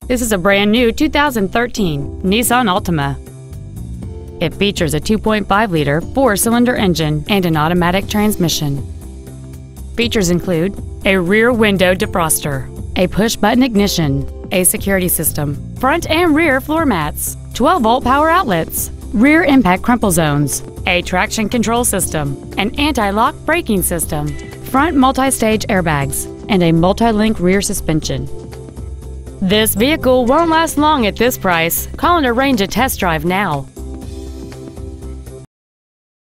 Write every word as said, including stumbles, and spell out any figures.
This is a brand new two thousand thirteen Nissan Altima. It features a two point five liter four-cylinder engine and an automatic transmission. Features include a rear window defroster, a push-button ignition, a security system, front and rear floor mats, twelve volt power outlets, rear impact crumple zones, a traction control system, an anti-lock braking system, front multi-stage airbags, and a multi-link rear suspension. This vehicle won't last long at this price. Call and arrange a test drive now.